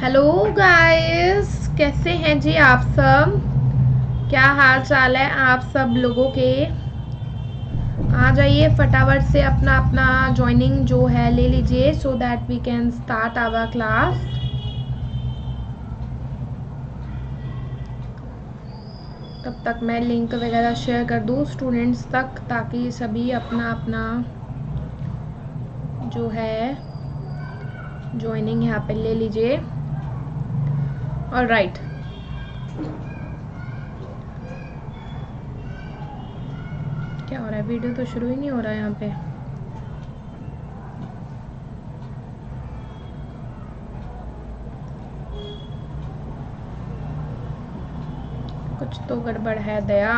Hello guys, कैसे हैं जी आप सब? क्या हाल चाल है आप सब लोगों के? आ जाइए फटाफट से अपना अपना ज्वाइनिंग जो है ले लीजिए so that we can start our class. तब तक मैं लिंक वगैरह शेयर कर दूँ स्टूडेंट्स तक ताकि सभी अपना अपना जो है ज्वाइनिंग यहाँ पे ले लीजिए। ऑलराइट, क्या हो रहा है? वीडियो तो शुरू ही नहीं हो रहा है यहाँ पे। कुछ तो गड़बड़ है दया।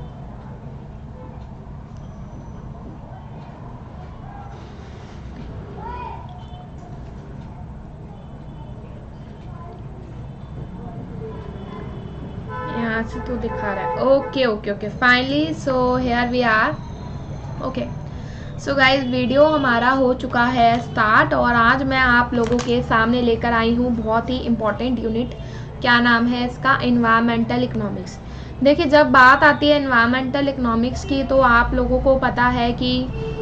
यहाँ से तो दिखा रहा है। Okay okay okay, finally so here we are. Okay so guys, video हमारा हो चुका है स्टार्ट और आज मैं आप लोगों के सामने लेकर आई हूँ बहुत ही इम्पोर्टेंट यूनिट। क्या नाम है इसका? Environmental economics. देखिए, जब बात आती है एनवायरमेंटल इकोनॉमिक्स की तो आप लोगों को पता है कि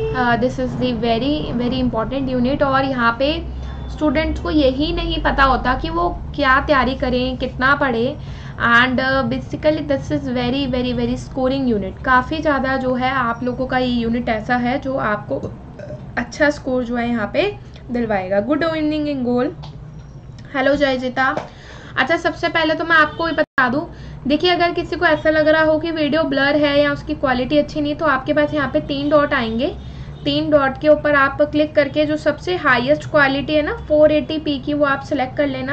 this is the very very important unit और यहाँ पे स्टूडेंट्स को यही नहीं पता होता कि वो क्या तैयारी करें, कितना पढ़ें। And basically this is very very very scoring unit. काफ़ी ज़्यादा जो है आप लोगों का ये यूनिट ऐसा है जो आपको अच्छा स्कोर जो है यहाँ पे दिलवाएगा। Good evening Ingole, hello Jayjita. अच्छा, सबसे पहले तो मैं आपको ये बता दूं, देखिए अगर किसी को ऐसा लग रहा हो कि वीडियो ब्लर है या उसकी क्वालिटी अच्छी नहीं, तो आपके पास यहाँ पे 3 डॉट आएंगे। 3 डॉट के ऊपर आप क्लिक करके जो सबसे हाईएस्ट क्वालिटी है ना 480p की, वो आप सिलेक्ट कर लेना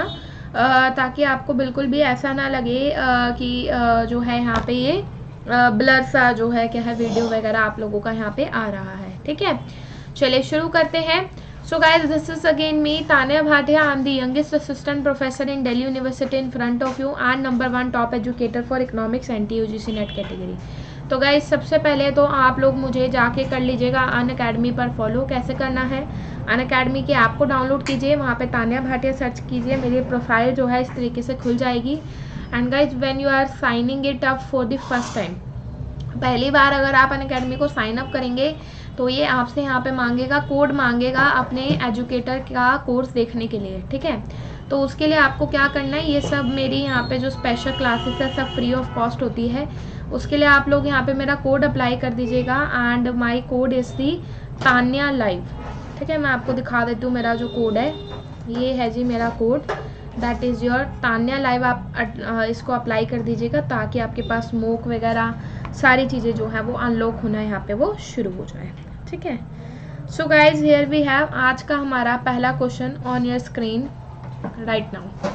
ताकि आपको बिल्कुल भी ऐसा ना लगे कि जो है यहाँ पे ये ब्लर सा जो है क्या है वीडियो वगैरह आप लोगों का यहाँ पे आ रहा है। ठीक है, चलिए शुरू करते हैं। So guys, this is again me, Tanya Bhatia. I am the youngest assistant professor in Delhi University in front of you and number 1 top educator for economics and TUGC NET category. तो guys, सबसे पहले तो आप लोग मुझे जाके कर लीजिएगा अनअकैडमी पर फॉलो। कैसे करना है? अनअकैडमी की ऐप को डाउनलोड कीजिए, वहाँ पे तान्या भाटिया सर्च कीजिए, मेरी प्रोफाइल जो है इस तरीके से खुल जाएगी। And guys, when you are signing it up for the first time, पहली बार अगर आप अनअकैडमी को साइन अप करेंगे तो ये आपसे यहाँ पे मांगेगा, कोड मांगेगा अपने एजुकेटर का कोर्स देखने के लिए। ठीक है, तो उसके लिए आपको क्या करना है, ये सब मेरी यहाँ पे जो स्पेशल क्लासेस है सब फ्री ऑफ कॉस्ट होती है। उसके लिए आप लोग यहाँ पे मेरा कोड अप्लाई कर दीजिएगा and my code is the Tanya live. ठीक है, मैं आपको दिखा देती हूँ मेरा जो कोड है, ये है जी मेरा code, that is your Tanya live. आप इसको अप्लाई कर दीजिएगा ताकि आपके पास स्मोक वगैरह सारी चीज़ें जो है वो अनलॉक होना यहाँ पे वो शुरू हो जाए। ठीक है, so guys here we have आज का हमारा पहला question on your screen right now.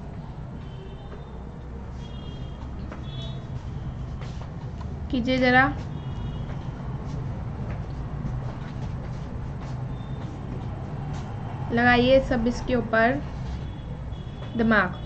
कीजिए जरा, लगाइए सब इसके ऊपर दिमाग।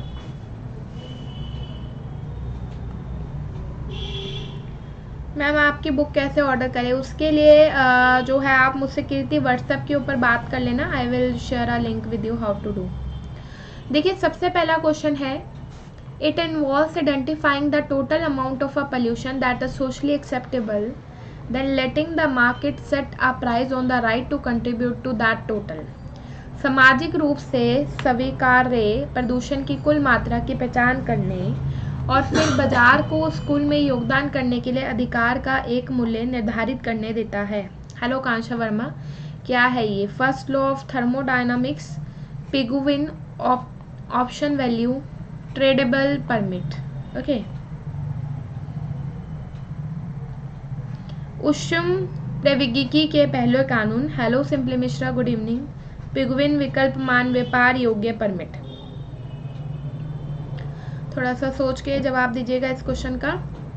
मैम आपकी बुक कैसे ऑर्डर करें? उसके लिए जो है आप मुझसे कीर्ति व्हाट्सएप के ऊपर बात कर लेना, I will share a link with you how to do. देखिए, सबसे पहला क्वेश्चन है, it involves identifying the total amount of a pollution that is socially acceptable, then letting the market set a price on the right to contribute to that total. सामाजिक रूप से स्वीकार्य प्रदूषण की कुल मात्रा की पहचान करने और फिर बाजार को स्कूल में योगदान करने के लिए अधिकार का एक मूल्य निर्धारित करने देता है। हेलो कांशा वर्मा, क्या है ये? First law of thermodynamics, Pigouvian option value, tradable permit. Okay, ऊष्म प्रौद्योगिकी के पहले कानून। Hello Simply Mishra, good evening. Pigouvian विकल्प मान व्यापार योग्य परमिट। थोड़ा सा सोच के जवाब दीजिएगा इस क्वेश्चन का।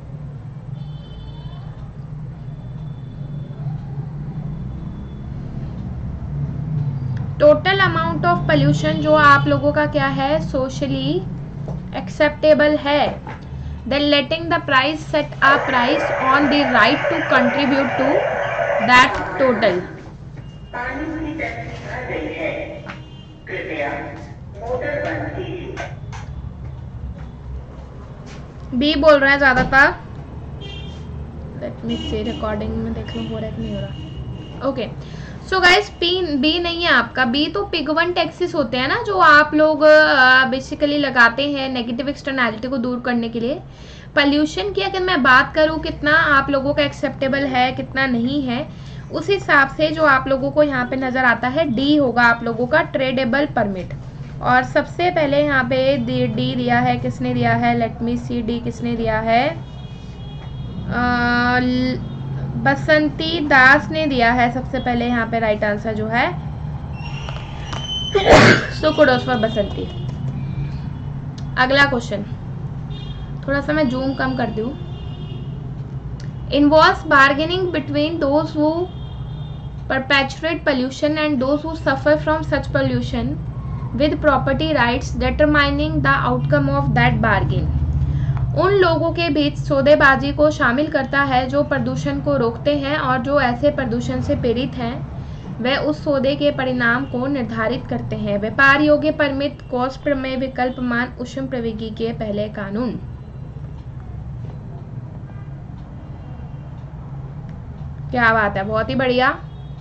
टोटल अमाउंट ऑफ पोल्यूशन जो आप लोगों का क्या है, सोशली एक्सेप्टेबल है, then letting the price set a price on the right to contribute to that total. पानी की टंकी भर गई है, कृपया मोटर बंद कीजिए। बी बोल रहे हैं ज़्यादातर। लेट मी सी, रिकॉर्डिंग में देख लो हो रहा है कि नहीं हो रहा। ओके सो गाइस, बी नहीं है आपका। बी तो पिगमेंट टैक्सेस होते हैं ना, जो आप लोग बेसिकली लगाते हैं नेगेटिव एक्सटर्नैलिटी को दूर करने के लिए। पॉल्यूशन की अगर मैं बात करूं कितना आप लोगों का एक्सेप्टेबल है कितना नहीं है, उस हिसाब से जो आप लोगों को यहाँ पे नजर आता है डी होगा आप लोगों का, ट्रेडेबल परमिट। और सबसे पहले यहाँ पे डी दिया है, किसने दिया है, लेट मी सी, डी किसने दिया है, बसंती दास ने दिया है सबसे पहले यहाँ पे राइट आंसर जो है। So kudos for Basanti. अगला क्वेश्चन, थोड़ा सा मैं जूम कम कर दूं। Involves bargaining between those who perpetuate pollution and those who suffer from such pollution with property rights determining the outcome of that bargain. उन लोगों के बीच सौदेबाजी को शामिल करता है जो प्रदूषण को रोकते हैं और जो ऐसे प्रदूषण से पीड़ित हैं वे उस सौदे के परिणाम को निर्धारित करते हैं। व्यापार योग्य परमिट, कॉस्ट प्रमेय, विकल्प मान, ऊष्म प्रवैगिकी के पहले कानून। क्या बात है, बहुत ही बढ़िया।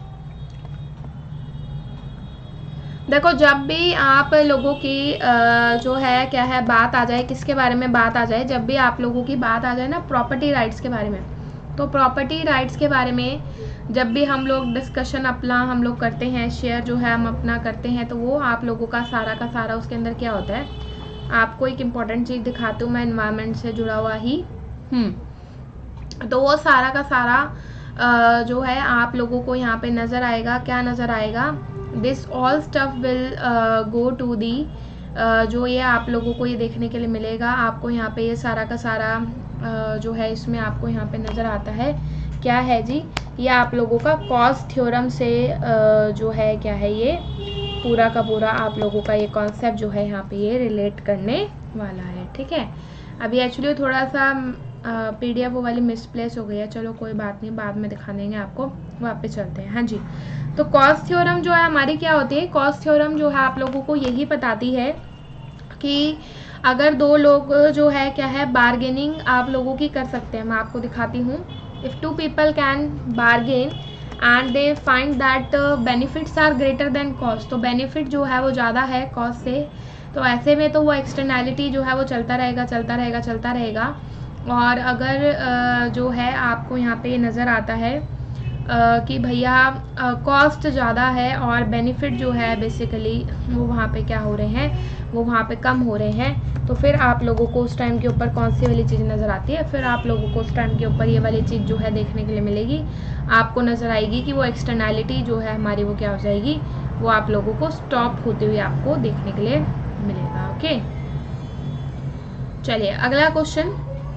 देखो जब भी आप लोगों की जो है क्या है बात आ जाए, किसके बारे में बात आ जाए, जब भी आप लोगों की बात आ जाए ना प्रॉपर्टी राइट्स के बारे में, तो प्रॉपर्टी राइट्स के बारे में जब भी हम लोग डिस्कशन अपना हम लोग करते हैं, शेयर जो है हम अपना करते हैं, तो वो आप लोगों का सारा उसके अंदर क्या होता है। आपको एक इम्पॉर्टेंट चीज़ दिखाती हूँ मैं, एनवायरनमेंट से जुड़ा हुआ ही। तो वो सारा का सारा जो है आप लोगों को यहाँ पे नज़र आएगा। क्या नज़र आएगा, this all stuff will go to the, जो ये आप लोगों को ये देखने के लिए मिलेगा। आपको यहाँ पे ये सारा का सारा जो है इसमें आपको यहाँ पे नज़र आता है। क्या है जी, ये आप लोगों का कॉस्ट थ्योरम से जो है क्या है, ये पूरा का पूरा आप लोगों का ये कॉन्सेप्ट जो है यहाँ पे ये रिलेट करने वाला है। ठीक है, अभी एक्चुअली थोड़ा सा PDF वो वाली मिसप्लेस हो गई है, चलो कोई बात नहीं, बाद में दिखा देंगे आपको। वापस चलते हैं। हाँ जी, तो कॉस्ट थ्योरम जो है हमारी क्या होती है, कॉस्ट थ्योरम जो है आप लोगों को यही बताती है कि अगर दो लोग जो है क्या है बार्गेनिंग आप लोगों की कर सकते हैं। मैं आपको दिखाती हूँ। If two people can bargain and they find that benefits are greater than cost, तो बेनिफिट जो है वो ज़्यादा है कॉस्ट से, तो ऐसे में तो वो एक्सटर्नैलिटी जो है वो चलता रहेगा। और अगर जो है आपको यहाँ पे नज़र आता है कि भैया कॉस्ट ज़्यादा है और बेनिफिट जो है बेसिकली वो वहाँ पे क्या हो रहे हैं, वो वहाँ पे कम हो रहे हैं, तो फिर आप लोगों को उस टाइम के ऊपर कौन सी वाली चीज़ नज़र आती है, फिर आप लोगों को उस टाइम के ऊपर ये वाली चीज़ जो है देखने के लिए मिलेगी। आपको नज़र आएगी कि वो एक्सटर्नैलिटी जो है हमारी वो क्या हो जाएगी, वो आप लोगों को स्टॉप होते हुए आपको देखने के लिए मिलेगा। ओके, चलिए अगला question.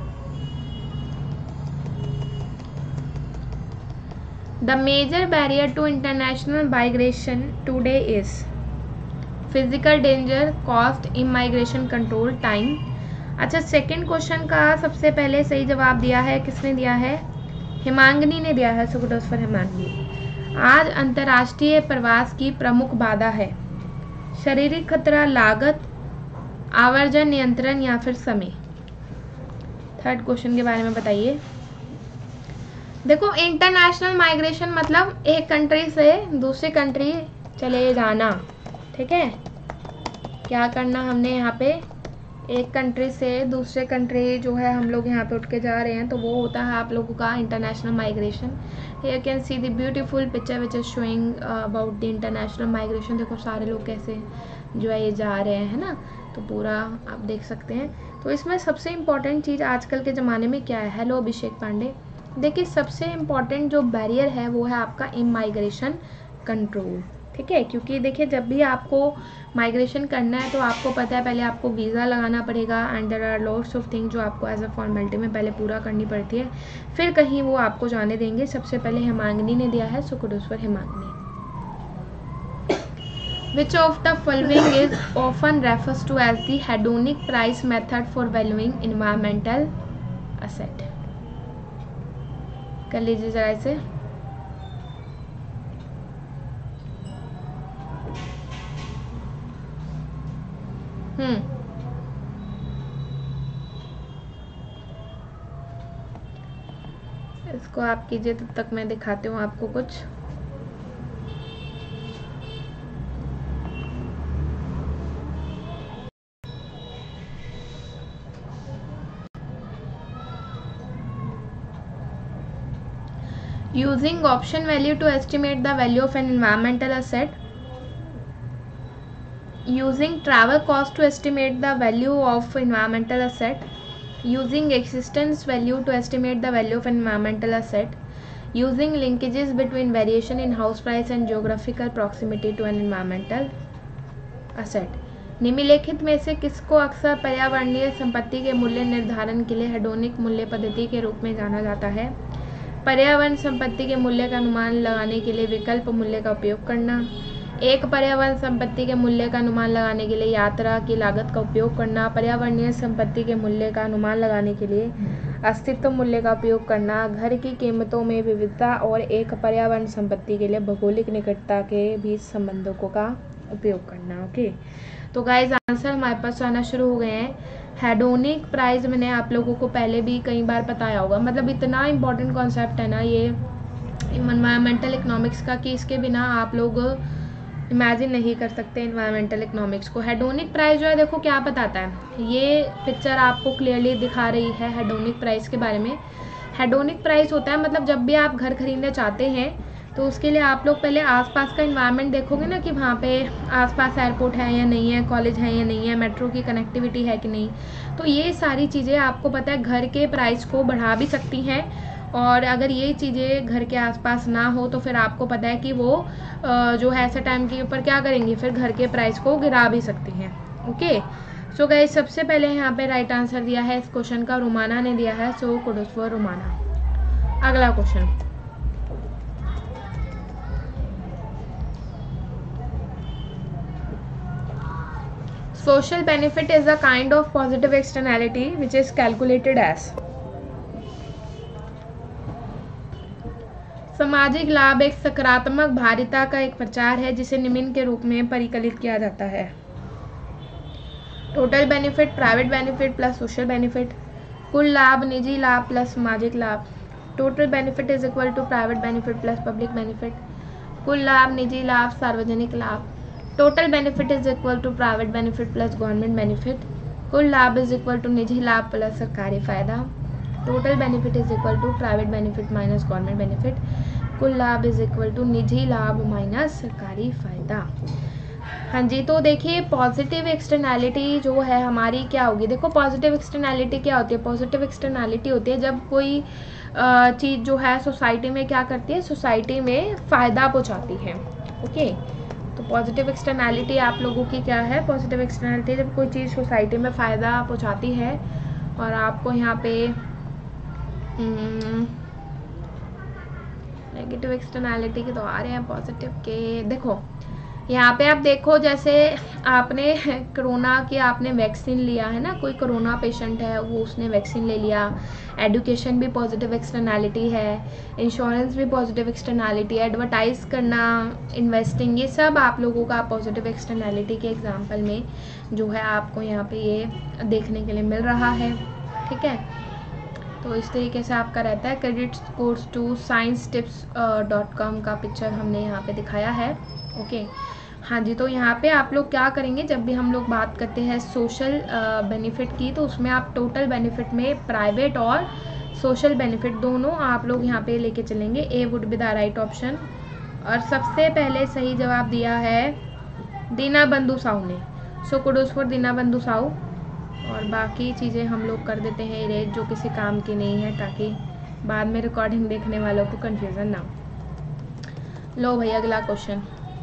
The major barrier to international migration today is physical danger, cost, immigration control, time। अच्छा, सेकंड क्वेश्चन का सबसे पहले सही जवाब दिया है, किसने दिया है, हिमांगनी ने दिया है। So kudos for Himangini. आज अंतर्राष्ट्रीय प्रवास की प्रमुख बाधा है शारीरिक खतरा, लागत, आवर्जन नियंत्रण या फिर समय। थर्ड क्वेश्चन के बारे में बताइए। देखो इंटरनेशनल माइग्रेशन मतलब एक कंट्री से दूसरी कंट्री चले जाना। ठीक है, क्या करना हमने यहाँ पे, एक कंट्री से दूसरे कंट्री जो है हम लोग यहाँ पे उठ के जा रहे हैं, तो वो होता है आप लोगों का international migration. You can see the beautiful picture which is showing about the international migration. देखो सारे लोग कैसे जो है ये जा रहे हैं, है ना, तो पूरा आप देख सकते हैं। तो इसमें सबसे इम्पॉर्टेंट चीज़ आजकल के ज़माने में क्या है, हेलो अभिषेक पांडे, देखिए सबसे इम्पॉर्टेंट जो बैरियर है वो है आपका इमाइग्रेशन कंट्रोल। ठीक है, क्योंकि देखिए जब भी आपको माइग्रेशन करना है तो आपको पता है पहले आपको वीज़ा लगाना पड़ेगा and there are lots of thing जो आपको एज अ फॉर्मेलिटी में पहले पूरा करनी पड़ती है, फिर कहीं वो आपको जाने देंगे। सबसे पहले हिमांगनी ने दिया है, so kudos for Himangini. Which of the following is often refers to as the hedonic price method for valuing environmental asset? कर लीजिए जरा इसे। इसको आप कीजिए, तब तक मैं दिखाती हूँ आपको कुछ। Using option value to estimate the value of an environmental asset. Using travel cost to estimate the value of environmental asset. Using existence value to estimate the value of an environmental asset. Using linkages between variation in house price and geographical proximity to an environmental asset. निम्नलिखित में से किसको अक्सर पर्यावरणीय संपत्ति के मूल्य निर्धारण के लिए हेडोनिक मूल्य पद्धति के रूप में जाना जाता है? पर्यावरण संपत्ति के मूल्य का अनुमान लगाने के लिए विकल्प मूल्य का उपयोग करना। एक पर्यावरण संपत्ति के मूल्य का अनुमान लगाने के लिए यात्रा की लागत का उपयोग करना। पर्यावरणीय संपत्ति के मूल्य का अनुमान लगाने के लिए अस्तित्व मूल्य का उपयोग करना। घर की कीमतों में विविधता और एक पर्यावरण संपत्ति के लिए भौगोलिक निकटता के बीच संबंधों का उपयोग करना। ओके, तो गाइस आंसर हमारे पास आना शुरू हो गए हैं। हेडोनिक प्राइस मैंने आप लोगों को पहले भी कई बार बताया होगा, मतलब इतना इम्पोर्टेंट कॉन्सेप्ट है ना ये इन्वायरमेंटल इकोनॉमिक्स का कि इसके बिना आप लोग इमेजिन नहीं कर सकते इन्वायरमेंटल इकोनॉमिक्स को। हेडोनिक प्राइस जो है देखो क्या बताता है, ये पिक्चर आपको क्लियरली दिखा रही है हेडोनिक प्राइस के बारे में। हेडोनिक प्राइस होता है मतलब जब भी आप घर खरीदना चाहते हैं तो उसके लिए आप लोग पहले आसपास का इन्वायरमेंट देखोगे ना कि वहाँ पे आसपास एयरपोर्ट है या नहीं है, कॉलेज है या नहीं है, मेट्रो की कनेक्टिविटी है कि नहीं। तो ये सारी चीज़ें आपको पता है घर के प्राइस को बढ़ा भी सकती हैं, और अगर ये चीज़ें घर के आसपास ना हो तो फिर आपको पता है कि वो जो है ऐसे टाइम के ऊपर क्या करेंगी, फिर घर के प्राइस को गिरा भी सकती हैं। ओके, सो गाइस सबसे पहले यहाँ पे राइट आंसर दिया है इस क्वेश्चन का रोमाना ने दिया है, सो कुडोस फॉर रोमाना। अगला question, social benefit is a kind of positive externality which is calculated as। सामाजिक लाभ एक सकारात्मक भारिता का एक प्रचार है जिसे निम्न के रूप में परिकलित किया जाता है। Total benefit, private benefit plus social benefit. कुल लाभ, निजी लाभ प्लस सामाजिक लाभ। Total benefit is equal to private benefit plus public benefit. कुल लाभ, निजी लाभ, सार्वजनिक लाभ। Total benefit is equal to private benefit plus government benefit. कुल लाभ इज इक्वल टू निजी लाभ प्लस सरकारी फायदा। Total benefit is equal to private benefit minus government benefit. कुल लाभ इज इक्वल टू निजी लाभ माइनस सरकारी फायदा। हाँ जी, तो देखिए पॉजिटिव एक्सटर्नैलिटी जो है हमारी क्या होगी। देखो पॉजिटिव एक्सटर्नैलिटी क्या होती है, पॉजिटिव एक्सटर्नैलिटी होती है जब कोई चीज़ जो है सोसाइटी में क्या करती है, सोसाइटी में फ़ायदा पहुँचाती है। ओके, तो पॉजिटिव एक्सटर्नैलिटी आप लोगों की क्या है, पॉजिटिव एक्सटर्नैलिटी जब कोई चीज़ सोसाइटी में फ़ायदा पहुंचाती है। और आपको यहाँ पे नेगेटिव एक्सटर्नैलिटी के तो आ रहे हैं पॉजिटिव के। देखो यहाँ पे आप देखो, जैसे आपने कोरोना की आपने वैक्सीन लिया है ना, कोई कोरोना पेशेंट है वो उसने वैक्सीन ले लिया। एडुकेशन भी पॉजिटिव एक्सटर्नैलिटी है, इंश्योरेंस भी पॉजिटिव एक्सटर्नैलिटी है, एडवर्टाइज करना, इन्वेस्टिंग, ये सब आप लोगों का पॉजिटिव एक्सटर्नैलिटी के एग्जाम्पल में जो है आपको यहाँ पे ये देखने के लिए मिल रहा है। ठीक है, तो इस तरीके से आपका रहता है। क्रेडिट कोर्स टू sciencetips.com का पिक्चर हमने यहाँ पे दिखाया है। ओके, हाँ जी, तो यहाँ पे आप लोग क्या करेंगे, जब भी हम लोग बात करते हैं सोशल बेनिफिट की, तो उसमें आप टोटल बेनिफिट में प्राइवेट और सोशल बेनिफिट दोनों आप लोग यहाँ पे लेके चलेंगे। A would be the right option. और सबसे पहले सही जवाब दिया है दीनाबंधु साहू ने, so kudos for Dinabandhu Sahu. और बाकी चीज़ें हम लोग कर देते हैं इरेज, जो किसी काम की नहीं है, ताकि बाद में रिकॉर्डिंग देखने वालों को कन्फ्यूज़न ना हो। लो भाई अगला क्वेश्चन,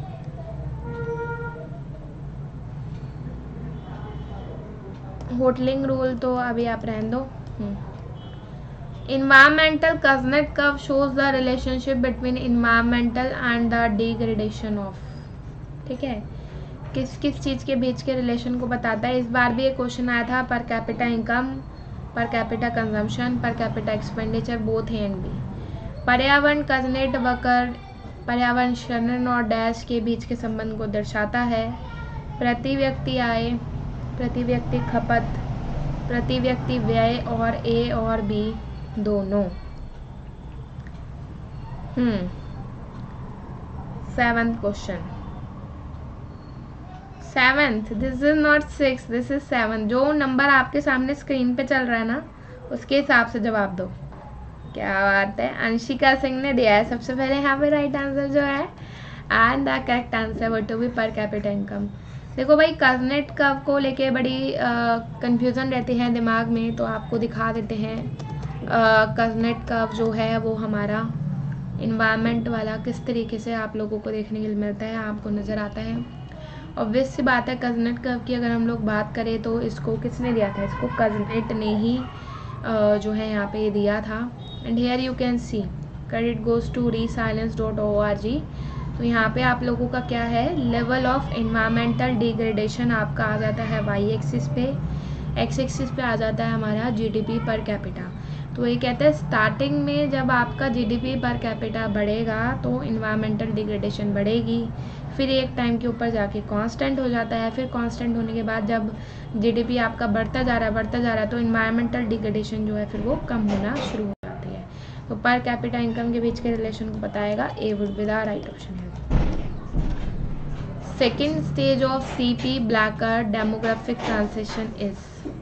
होटलिंग रूल तो अभी आप रहने दो। Environmental Kuznets curve shows the relationship between environmental and the degradation of. ठीक है, किस किस चीज़ के बीच के रिलेशन को बताता है। इस बार भी एक क्वेश्चन आया था, per capita income, per capita consumption, per capita expenditure, both A and B. पर्यावरण कजनेट वक्र पर्यावरण शरण और डैश के बीच के संबंध को दर्शाता है। प्रति व्यक्ति आय, प्रति व्यक्ति खपत, प्रति व्यक्ति व्यय और ए और बी दोनों। 7th question, 7th, this is not 6, this is 7। जो नंबर आपके सामने स्क्रीन पे चल रहा है ना, उसके हिसाब से जवाब दो। क्या बात है, अंशिका सिंह ने दिया है सबसे पहले यहाँ पे राइट आंसर जो है, एंड द करेक्ट आंसर वो to be per capita income. देखो भाई, कर्व को लेके बड़ी कंफ्यूजन रहती है दिमाग में, तो आपको दिखा देते हैं। कर्व जो है वो हमारा इन्वायरमेंट वाला किस तरीके से आप लोगों को देखने के लिए मिलता है, आपको नज़र आता है। ऑब्वियस सी बात है, कर्व की अगर हम लोग बात करें तो इसको किसने दिया था, इसको कर्व ने ही जो है यहाँ पे दिया था। And here you can see credit goes to resilience.org। तो यहाँ पे आप लोगों का क्या है, लेवल ऑफ इन्वायरमेंटल डिग्रेडेशन आपका आ जाता है वाई एक्सिस पे, एक्स एक्सिस पे आ जाता है हमारा जीडीपी पर कैपिटा। तो ये कहते हैं स्टार्टिंग में जब आपका जीडीपी पर कैपिटा बढ़ेगा तो इन्वायरमेंटल डिग्रेडेशन बढ़ेगी, फिर एक टाइम के ऊपर जाके कांस्टेंट हो जाता है, फिर कांस्टेंट होने के बाद जब जीडीपी आपका बढ़ता जा रहा है तो इन्वायरमेंटल डिग्रेडेशन जो है फिर वो कम होना शुरू हो जाती है। तो पर कैपिटा इनकम के बीच के रिलेशन को बताएगा, A would be the right option है। Second stage of CP Blacker demographic transition is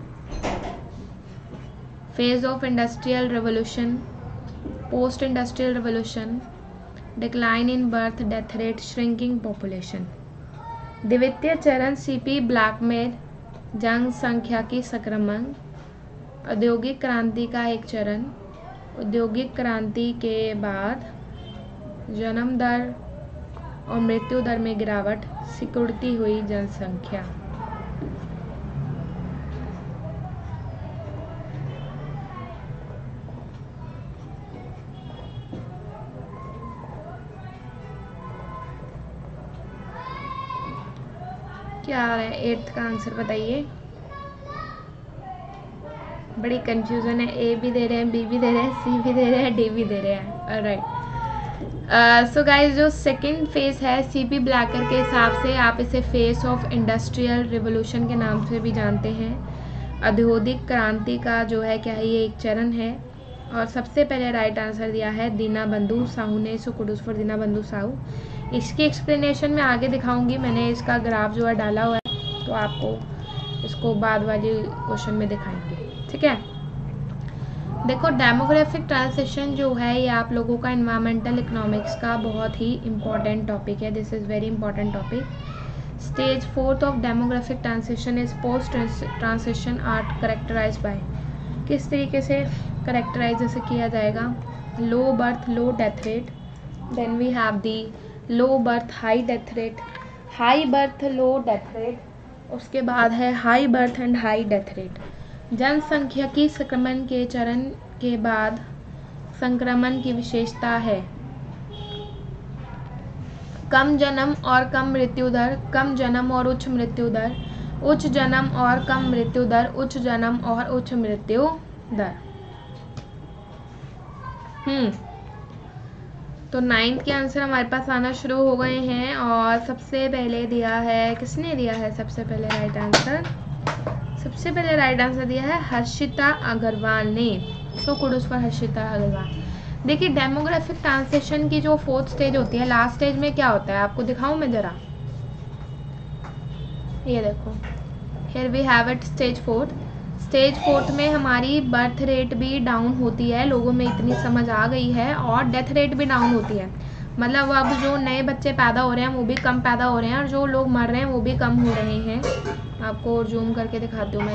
phase of industrial revolution, post industrial revolution, decline in birth death rate, shrinking population। द्वितीय चरण CP black में जनसंख्या की संक्रमण, औद्योगिक क्रांति का एक चरण, औद्योगिक क्रांति के बाद जन्म दर और मृत्यु दर में गिरावट, सिकुड़ती हुई जनसंख्या। क्या आ रहा है, 8th का आंसर बताइए। बड़ी कंफ्यूजन है, ए भी दे रहे हैं, बी भी दे रहे हैं, सी भी दे रहे हैं, डी भी दे रहे हैं। ऑलराइट, सो गाइस, जो सेकंड फेज है सीपी ब्लैकर के हिसाब से आप इसे फेज ऑफ इंडस्ट्रियल रिवोल्यूशन के नाम से भी जानते हैं। औद्योगिक क्रांति का जो है क्या है, ये एक चरण है। और सबसे पहले राइट आंसर दिया है दीनाबंधु साहू ने, so kudos for Dinabandhu Sahu. इसकी एक्सप्लेनेशन मैं आगे दिखाऊंगी, मैंने इसका ग्राफ जो है डाला हुआ है, तो आपको इसको बाद वाले क्वेश्चन में दिखाएंगे, ठीक है। देखो, डेमोग्राफिक ट्रांसिशन जो है ये आप लोगों का एनवायरमेंटल इकोनॉमिक्स का बहुत ही इम्पॉर्टेंट टॉपिक है। This is very important topic. Stage 4th of demographic transition is post transition are characterize by, किस तरीके से करेक्टराइज जैसे किया जाएगा, low birth low death rate, then we have the low birth high death rate, high birth low death rate, उसके बाद है high birth and high death rate. जनसंख्या की संक्रमण के चरण के बाद संक्रमण की विशेषता है कम जन्म और कम मृत्यु दर, कम जन्म और उच्च मृत्यु दर, उच्च जन्म और कम मृत्यु दर, उच्च जन्म और उच्च मृत्यु दर। तो 9th के आंसर हमारे पास आना शुरू हो गए हैं। और सबसे पहले दिया है, किसने दिया है सबसे पहले राइट आंसर, सबसे पहले राइट आंसर दिया है हर्षिता अग्रवाल ने, so kudos for Harshita Agarwal. देखिए, डेमोग्राफिक ट्रांसिशन की जो 4th स्टेज होती है, लास्ट स्टेज में क्या होता है आपको दिखाऊं मैं जरा, ये देखो, here we have it stage 4th। Stage 4th में हमारी बर्थ रेट भी डाउन होती है, लोगों में इतनी समझ आ गई है, और डेथ रेट भी डाउन होती है। मतलब अब जो नए बच्चे पैदा हो रहे हैं वो भी कम पैदा हो रहे हैं, और जो लोग मर रहे हैं वो भी कम हो रहे हैं। आपको जूम करके दिखाती हूँ मैं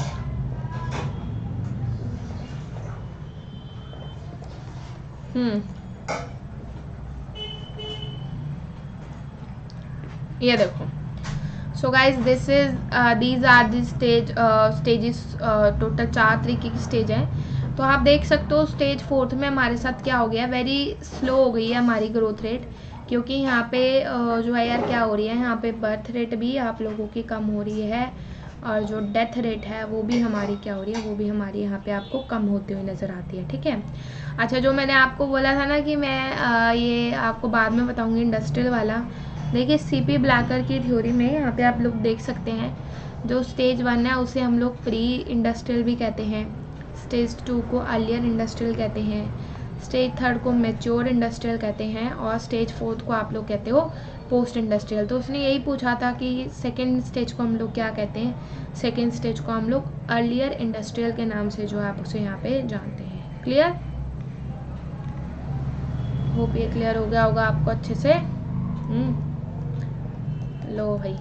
ये देखो। So guys, this is these are the stages, total 4 तरीके की स्टेज है। तो आप देख सकते हो स्टेज 4th में हमारे साथ क्या हो गया, वेरी स्लो हो गई है हमारी ग्रोथ रेट, क्योंकि यहाँ पे जो है यार क्या हो रही है, यहाँ पे बर्थ रेट भी आप लोगों की कम हो रही है, और जो डेथ रेट है वो भी हमारी क्या हो रही है, वो भी हमारी यहाँ पे आपको कम होती हुई नज़र आती है, ठीक है। अच्छा, जो मैंने आपको बोला था ना कि मैं ये आपको बाद में बताऊँगी इंडस्ट्रियल वाला, देखिए सीपी ब्लैकर की थ्योरी में यहाँ पे आप लोग देख सकते हैं, जो स्टेज 1 है उसे हम लोग प्री इंडस्ट्रियल भी कहते हैं, स्टेज 2 को अर्लियर इंडस्ट्रियल कहते हैं, स्टेज थर्ड को मैच्योर इंडस्ट्रियल कहते हैं और स्टेज फोर्थ को आप लोग कहते हो पोस्ट इंडस्ट्रियल। तो उसने यही पूछा था कि सेकेंड स्टेज को हम लोग क्या कहते हैं। सेकेंड स्टेज को हम लोग अर्लियर इंडस्ट्रियल के नाम से जो आप उसे यहाँ पे जानते हैं। क्लियर? होप ये क्लियर हो गया होगा आपको अच्छे से। लो भाई,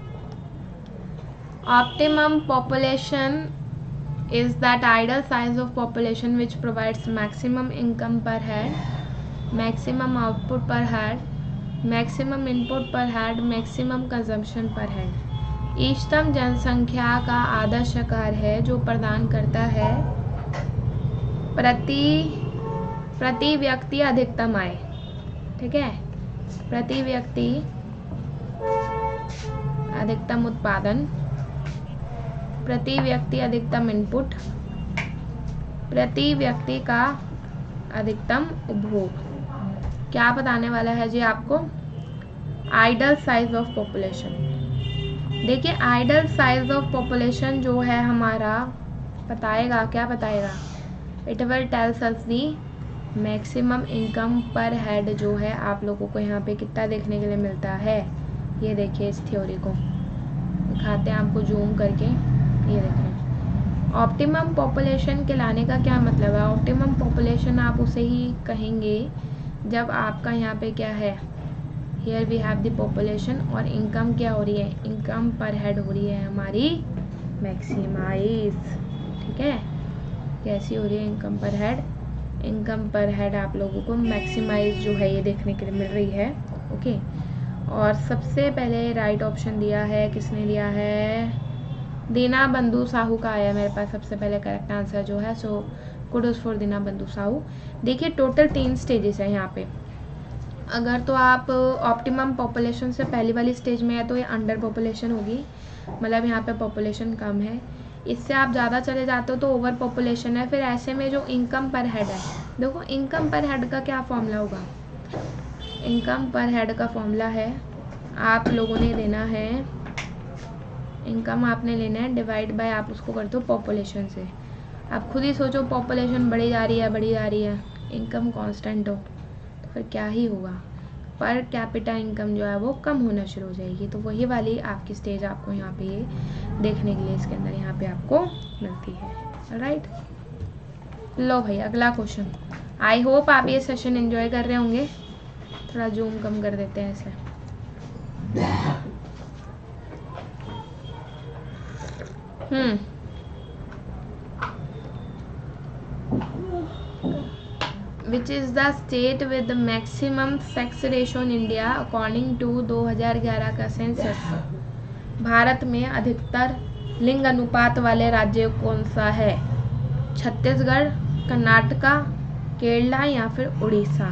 optimum population is that ideal size of population which provides maximum income per head, maximum output per head, maximum input per head, maximum consumption per head। इष्टतम जनसंख्या का आदर्श आकार है जो प्रदान करता है प्रति व्यक्ति अधिकतम आय। ठीक है, प्रति व्यक्ति अधिकतम उत्पादन, प्रति व्यक्ति अधिकतम इनपुट, प्रति व्यक्ति का अधिकतम उपभोग। क्या बताने वाला है जी आपको? Ideal size of population. देखिए आइडल साइज ऑफ पॉपुलेशन जो है हमारा बताएगा, क्या बताएगा? It will tells us the maximum income per head जो है आप लोगों को यहाँ पे कितना देखने के लिए मिलता है। ये देखिए इस थ्योरी को दिखाते हैं आपको जूम करके। ये देखें, ऑप्टिमम पॉपुलेशन के लाने का क्या मतलब है? ऑप्टिमम पॉपुलेशन आप उसे ही कहेंगे जब आपका यहाँ पे क्या है, here we have the population और इनकम क्या हो रही है, इनकम पर हेड हो रही है हमारी मैक्सिमाइज। ठीक है, कैसी हो रही है income per head? Income per head आप लोगों को मैक्सिमाइज जो है ये देखने के लिए मिल रही है। ओके, और सबसे पहले राइट ऑप्शन दिया है, किसने दिया है? दीना बंधु साहू का आया मेरे पास सबसे पहले करेक्ट आंसर जो है। So kudos for Dina Bandhu Sahu. देखिए टोटल 3 स्टेजेस है यहाँ पे। अगर तो आप ऑप्टिमम पॉपुलेशन से पहली वाली स्टेज में है तो ये अंडर पॉपुलेशन होगी, मतलब यहाँ पे पॉपुलेशन कम है। इससे आप ज़्यादा चले जाते हो तो ओवर पॉपुलेशन है। फिर ऐसे में जो इनकम पर हेड है, देखो इनकम पर हेड का क्या फॉर्मूला होगा? इनकम पर हेड का फॉर्मूला है, आप लोगों ने देना है, इनकम आपने लेना है डिवाइड बाय आप उसको करते हो पॉपुलेशन से। आप खुद ही सोचो, पॉपुलेशन बढ़ी जा रही है, इनकम कांस्टेंट हो तो फिर क्या ही होगा? पर कैपिटा इनकम जो है वो कम होना शुरू हो जाएगी। तो वही वाली आपकी स्टेज आपको यहाँ पे ये देखने के लिए इसके अंदर यहाँ पे आपको मिलती है। राइट, लो भाई अगला क्वेश्चन। आई होप आप ये सेशन एंजॉय कर रहे होंगे। थोड़ा जूम कम कर देते हैं इसे। Which is the state with the maximum sex ratio in India according to 2011 का सेंसस? भारत में अधिकतर लिंग अनुपात वाले राज्य कौन सा है? छत्तीसगढ़, कर्नाटका, केरला या फिर Orissa?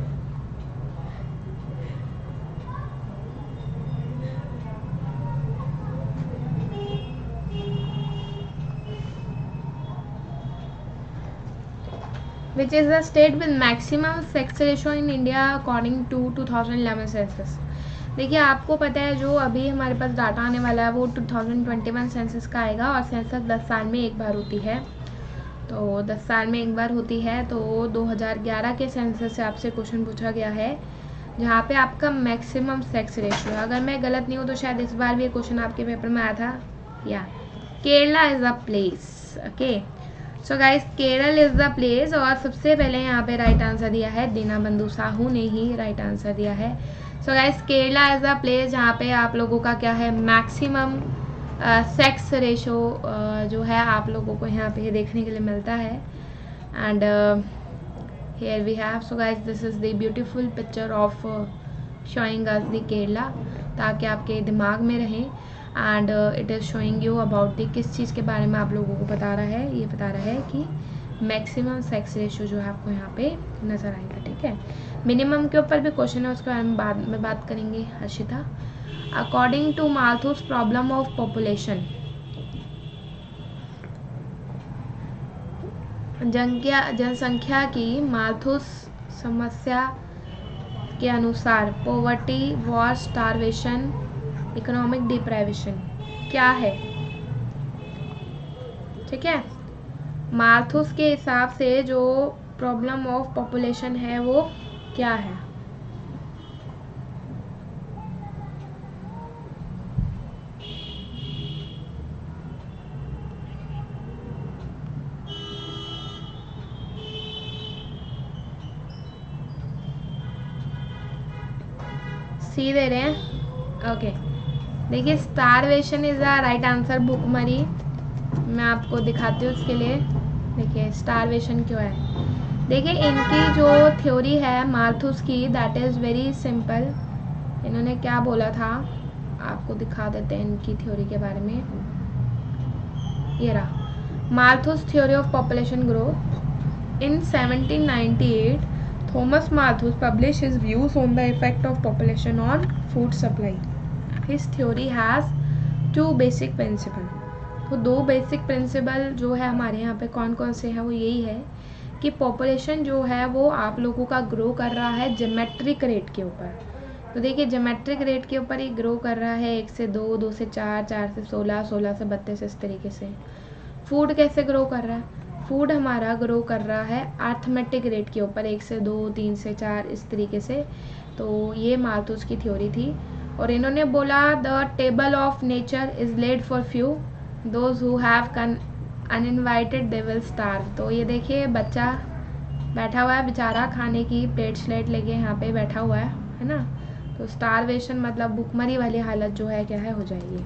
Which is the state with maximum sex ratio in India according to 2011 census? देखिए आपको पता है जो अभी हमारे पास डाटा आने वाला है वो 2021 सेंसस का आएगा और सेंसस 10 साल में एक बार होती है। तो 10 साल में एक बार होती है तो 2011 के सेंसस से आपसे क्वेश्चन पूछा गया है जहाँ पे आपका मैक्सिमम सेक्स रेशियो है। अगर मैं गलत नहीं हूँ तो शायद इस बार भी ये क्वेश्चन आपके पेपर में आया था। या Kerala is the place. Okay, so guys Kerala is the place. और सबसे पहले यहाँ पे राइट आंसर दिया है दीना बंधु साहू ने ही राइट आंसर दिया है। So guys Kerala is the place जहाँ पे आप लोगों का क्या है मैक्सिमम सेक्स रेशो जो है आप लोगों को यहाँ पे देखने के लिए मिलता है। And here we have, so guys this is the beautiful picture of showing us the Kerala, ताकि आपके दिमाग में रहे। And it is showing you about the किस चीज़ के बारे में आप लोगों को बता रहा है, ये बता रहा है कि मैक्सिमम सेक्स रेशियो जो है आपको यहाँ पे नज़र आएगा। ठीक है, मिनिमम के ऊपर भी क्वेश्चन है, उसके बारे में बाद में बात करेंगे Harshita. According to Malthus problem of population, जनसंख्या की मालथुस समस्या के अनुसार poverty, war, starvation, economic deprivation क्या है? ठीक है, मालथुस के हिसाब से जो प्रॉब्लम ऑफ पॉपुलेशन है वो क्या है? सी दे रहे हैं। ओके, देखिए starvation is the right answer. भूखमरी मैं आपको दिखाती हूँ उसके लिए। देखिए स्टारवेशन क्यों है। देखिए इनकी जो थ्योरी है माल्थस की, दैट इज़ वेरी सिंपल। इन्होंने क्या बोला था आपको दिखा देते हैं इनकी थ्योरी के बारे में। ये रहा Malthus theory of population growth. In 1798 Thomas Malthus published his views on the effect of population on food supply. His theory has two basic principles. तो दो बेसिक प्रिंसिपल जो है हमारे यहाँ पे कौन कौन से हैं वो यही है कि पॉपुलेशन जो है वो आप लोगों का ग्रो कर रहा है ज्योमेट्रिक रेट के ऊपर। तो देखिए ज्योमेट्रिक रेट के ऊपर ही ग्रो कर रहा है, 1 से 2, 2 से 4, 4 से 16, 16 से 32, इस तरीके से। फूड कैसे ग्रो कर रहा है? फूड हमारा ग्रो कर रहा है अर्थमेटिक रेट के ऊपर, 1 से 2, 3 से 4, इस तरीके से। तो ये माल्थस की थ्योरी थी। और इन्होंने बोला the table of nature is laid for few, those who have uninvited they will starve. तो ये देखिए बच्चा बैठा हुआ है बेचारा, खाने की प्लेट स्लेट लेके यहाँ पे बैठा हुआ है ना। तो स्टारवेशन मतलब भूखमरी वाली हालत जो है क्या है हो जाएगी।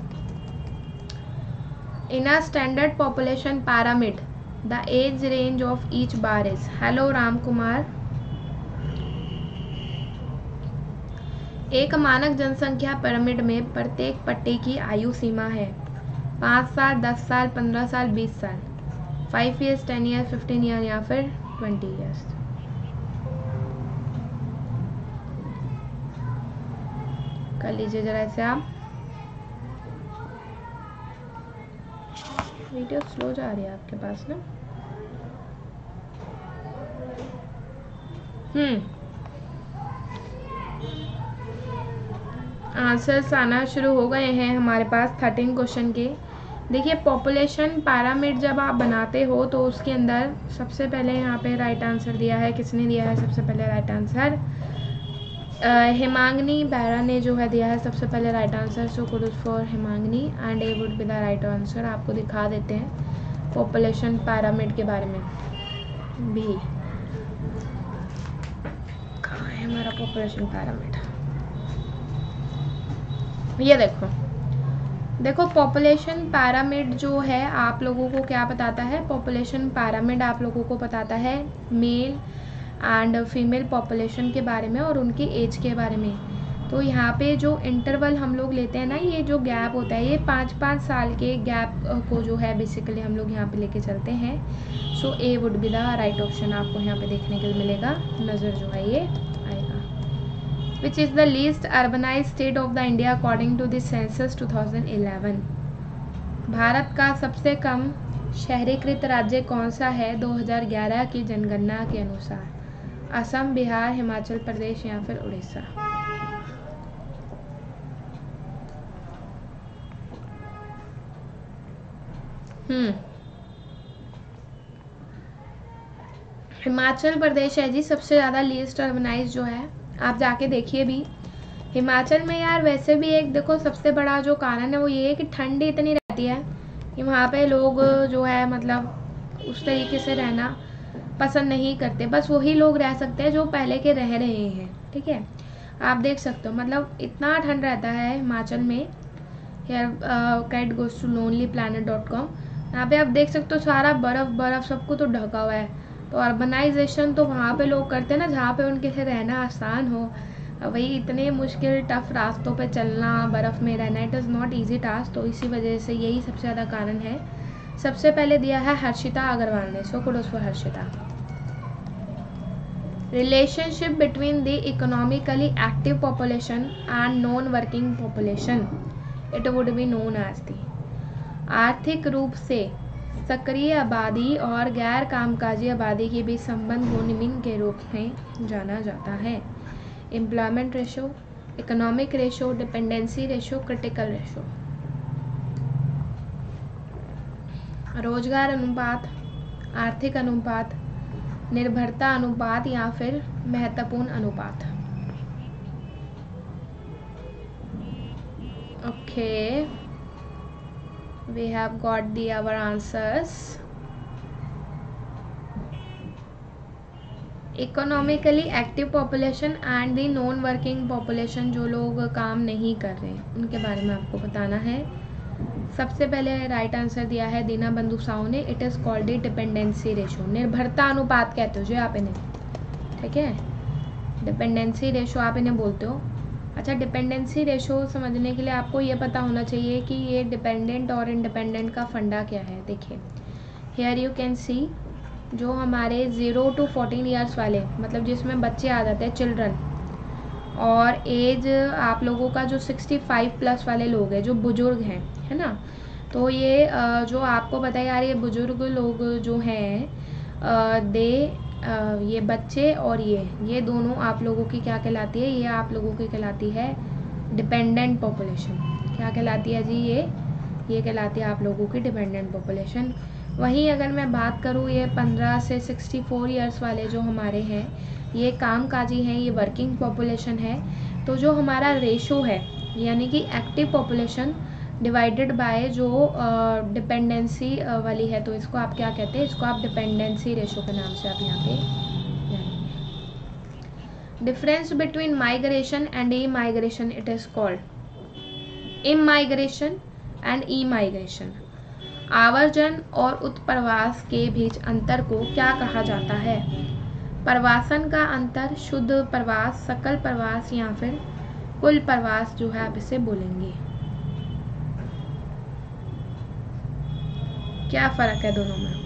In a standard population pyramid the age range of each bar is. Hello Ram Kumar. एक मानक जनसंख्या पिरामिड में प्रत्येक पट्टी की आयु सीमा है 5 साल, 10 साल, 15 साल, 20 साल, 5 ईयर्स, 10 ईयर्स, 15 ईयर या फिर 20 ईयर्स। कर लीजिए जरा ऐसे आप। वीडियो स्लो जा रही है आपके पास ना। आंसर्स आना शुरू हो गए हैं हमारे पास 13 क्वेश्चन के। देखिए पॉपुलेशन पैरामिड जब आप बनाते हो तो उसके अंदर सबसे पहले यहाँ पे राइट आंसर दिया है, किसने दिया है सबसे पहले राइट आंसर? हिमांगनी बैरा ने जो है दिया है सबसे पहले right answer. So kudos for Himangini and A would be the right answer. आपको दिखा देते हैं पॉपुलेशन पैरामिड के बारे में भी। कहाँ है हमारा पॉपुलेशन पैरामिड? ये देखो पॉपुलेशन पैरामिड जो है आप लोगों को क्या बताता है? पॉपुलेशन पैरामिड आप लोगों को बताता है मेल एंड फीमेल पॉपुलेशन के बारे में और उनकी एज के बारे में। तो यहाँ पे जो इंटरवल हम लोग लेते हैं ना, ये जो गैप होता है ये 5-5 साल के गैप को जो है बेसिकली हम लोग यहाँ पे लेके चलते हैं। So A would be the right option आपको यहाँ पे देखने को मिलेगा। नज़र जो है ये Which is the least urbanized state of the India according to the census 2011? Bharat का सबसे कम शहरीकृत राज्य कौन सा है 2011 की जनगणना के अनुसार? असम, बिहार, हिमाचल प्रदेश या फिर उड़ीसा? हिमाचल प्रदेश है जी सबसे ज़्यादा लीस्ट अर्बनाइज जो है। आप जाके देखिए भी हिमाचल में यार। वैसे भी एक देखो सबसे बड़ा जो कारण है वो ये है कि ठंड इतनी रहती है कि वहाँ पे लोग जो है मतलब उस तरीके से रहना पसंद नहीं करते। बस वही लोग रह सकते हैं जो पहले के रह रहे हैं, ठीक है। आप देख सकते हो मतलब इतना ठंड रहता है हिमाचल में। Cat goes to lonelyplanet.com। यहाँ पे आप देख सकते हो सारा बर्फ सबको तो ढका हुआ है। तो अर्बनाइजेशन तो वहाँ पे लोग करते हैं ना जहाँ पे उनके से रहना आसान हो। वही इतने मुश्किल टफ रास्तों पे चलना, बर्फ़ में रहना, it is not easy task. तो इसी वजह से यही सबसे ज़्यादा कारण है। सबसे पहले दिया है हर्षिता अग्रवाल ने। So kudos for Harshita. Relationship between the economically active population and non working population, it would be known as the. आर्थिक रूप से सक्रिय आबादी और गैर कामकाजी आबादी के बीच संबंध को निम्न के रूप में जाना जाता है: employment ratio, economic ratio, dependency ratio, critical ratio. रोजगार अनुपात, आर्थिक अनुपात, निर्भरता अनुपात या फिर महत्वपूर्ण अनुपात। Okay, we have got the our answers. Economically active population and the non working population, जो लोग काम नहीं कर रहे हैं उनके बारे में आपको बताना है। सबसे पहले राइट आंसर दिया है दीना बंधु साहू ने, it is called the dependency ratio, निर्भरता अनुपात कहते हो जो आप इन्हें, ठीक है, डिपेंडेंसी रेशो आप इन्हें बोलते हो। अच्छा, डिपेंडेंसी रेशो समझने के लिए आपको ये पता होना चाहिए कि ये डिपेंडेंट और इंडिपेंडेंट का फंडा क्या है। देखिए, हियर यू कैन सी, जो हमारे 0 to 14 ईयर्स वाले, मतलब जिसमें बच्चे आ जाते हैं, चिल्ड्रन, और एज आप लोगों का जो 65 प्लस वाले लोग हैं, जो बुजुर्ग हैं, है ना, तो ये जो आपको पता है यार, ये बुजुर्ग लोग जो हैं ये बच्चे और ये दोनों आप लोगों की क्या कहलाती है, ये आप लोगों की कहलाती है डिपेंडेंट पॉपुलेशन। क्या कहलाती है जी, ये कहलाती है आप लोगों की डिपेंडेंट पॉपुलेशन। वहीं अगर मैं बात करूँ, ये 15 से 64 ईयर्स वाले जो हमारे हैं, ये कामकाजी हैं, ये वर्किंग पॉपुलेशन है। तो जो हमारा रेशो है, यानी कि एक्टिव पॉपुलेशन डिवाइडेड बाय जो डिपेंडेंसी वाली है, तो इसको आप क्या कहते हैं, इसको आप डिपेंडेंसी रेशो के नाम से आप यहाँ पे जानेंगे। Difference between migration and e migration, it is called immigration and e migration. आवर्जन और उत्प्रवास के बीच अंतर को क्या कहा जाता है? प्रवासन का अंतर, शुद्ध प्रवास, सकल प्रवास या फिर कुल प्रवास जो है आप इसे बोलेंगे। क्या फर्क है दोनों में?